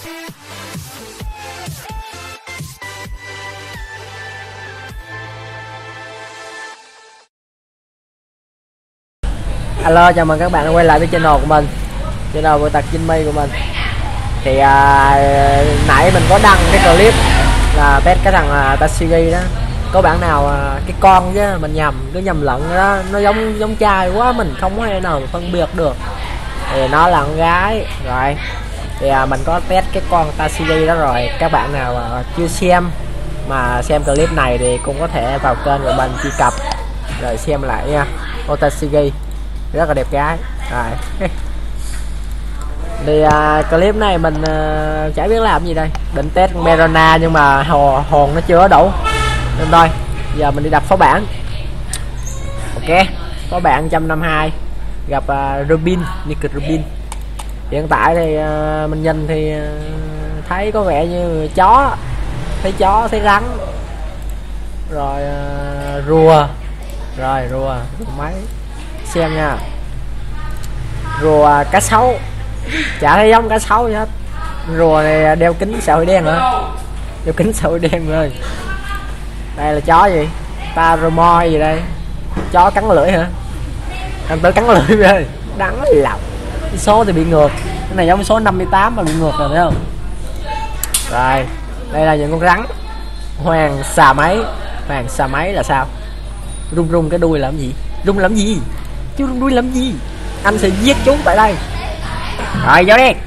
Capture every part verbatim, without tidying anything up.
Alo, chào mừng các bạn đã quay lại với channel của mình, channel của Tật Jimmy của mình. Thì à, nãy mình có đăng cái clip là test cái thằng à, Tashigi đó. Có bạn nào à, cái con chứ mình nhầm, cứ nhầm lẫn đó, nó giống giống trai quá, mình không có thể nào phân biệt được. Thì nó là con gái rồi. Thì à, mình có test cái con Tashigi đó rồi. Các bạn nào à, chưa xem mà xem clip này thì cũng có thể vào kênh của mình truy cập rồi xem lại nha. Con Tashigi rất là đẹp gái rồi. Thì uh, clip này mình uh, chả biết làm gì đây, định test con Merona nhưng mà hồ, hồn nó chưa đủ nên thôi giờ mình đi đập phó bản. Ok, phó bản một trăm năm mươi hai gặp uh, Rubin, Nick Rubin. Hiện tại thì uh, mình nhìn thì uh, thấy có vẻ như chó, thấy chó, thấy rắn, rồi uh, rùa, rồi rùa, rùa máy xem nha. Rùa cá sấu, chả thấy giống cá sấu gì hết. Rùa này đeo kính xã hội đen hả? Đeo kính xã hội đen rồi. Đây là chó gì? Taromo gì đây? Chó cắn lưỡi hả? Thằng tử cắn lưỡi rồi. Đắng lòng. Số thì bị ngược. Cái này giống số năm mươi tám mà bị ngược rồi thấy không? Rồi, đây là những con rắn. Hoàng xà máy. Hoàng xà máy là sao? Rung rung cái đuôi làm gì? Rung làm gì? Chú rung đuôi làm gì? Anh sẽ giết chúng tại đây. Rồi vô đi.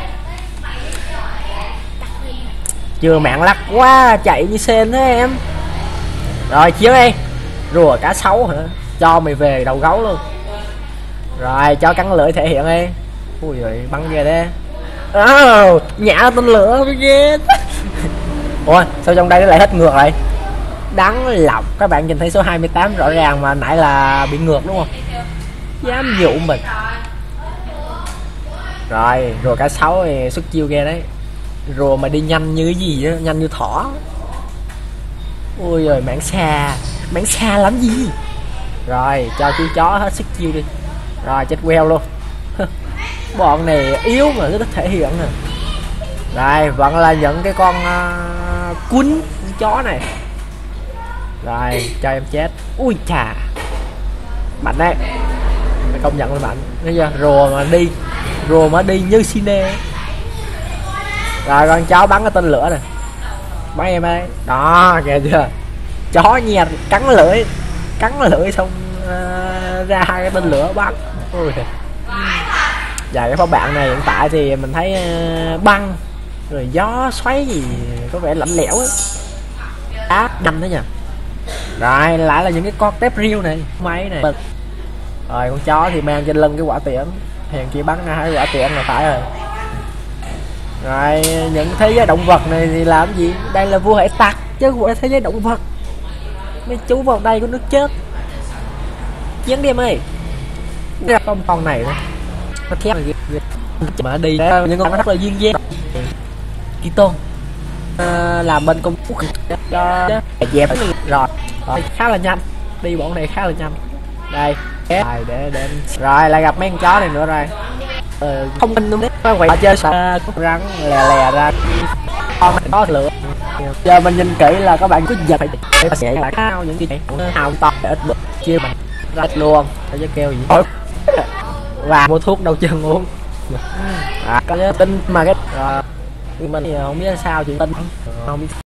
Chưa mạng lắc quá, chạy như sen thế em. Rồi chiếu đi. Rùa cá sấu hả? Cho mày về đầu gấu luôn. Rồi cho cắn lưỡi thể hiện đi. Ui giời, bắn về đây. Oh, nhả tên lửa mới ghê. Ủa sao trong đây nó lại hết ngược lại? Đắng lòng. Các bạn nhìn thấy số hai mươi tám rõ ràng mà nãy là bị ngược đúng không? Dám dụ mình. Rồi rùa cá sấu thì xuất chiêu ghê đấy. Rùa mà đi nhanh như cái gì đó, nhanh như thỏ. Ôi giời, mảng xa, mảng xa lắm gì. Rồi cho chú chó hết sức chiêu đi. Rồi chết queo luôn. Bọn này yếu mà rất thể hiện nè. Rồi vẫn là những cái con uh, cuốn chó này. Rồi cho em chết. Ui chà, mạnh đấy, phải công nhận là mạnh. Thấy chưa? Rùa mà đi, rùa mà đi như cine. Rồi con chó bắn cái tên lửa này, bắn em ấy đó, kìa chưa? Chó nhè cắn lưỡi, cắn lưỡi xong uh, ra hai cái tên lửa bắn. Ui. Và cái phó bạn này hiện tại thì mình thấy uh, băng rồi gió xoáy gì có vẻ lạnh lẽo ấy. Á đâm thế nhỉ. Rồi lại là những cái con tép riêu này, máy này. Rồi con chó thì mang trên lưng cái quả tiễn, hèn chỉ bắn ra hai quả tiễn là phải rồi. Rồi những thế giới động vật này thì làm gì? Đây là vua hải tặc chứ không phải thế giới động vật. Mấy chú vào đây có nước chết. Chiến đi em ơi. Ra con con này nữa. Nó thép mà đi những con rất là duyên dáng. Kiton à, làm bên công quốc cho dẹp rồi. Rồi khá là nhanh, đi bọn này khá là nhanh. Đây rồi để để rồi lại gặp mấy con chó này nữa rồi. Ờ, không tin luôn đấy, quay chơi sợ rắn lè lè ra con có lửa. Giờ mình nhìn kỹ là các bạn cứ giật phải sẽ lại cao những cái này hào to để ít bực chia mình ra luôn để cho kêu gì và mua thuốc đau chân uống. À, có tin mà cái rồi mình không biết sao chuyện tin không biết.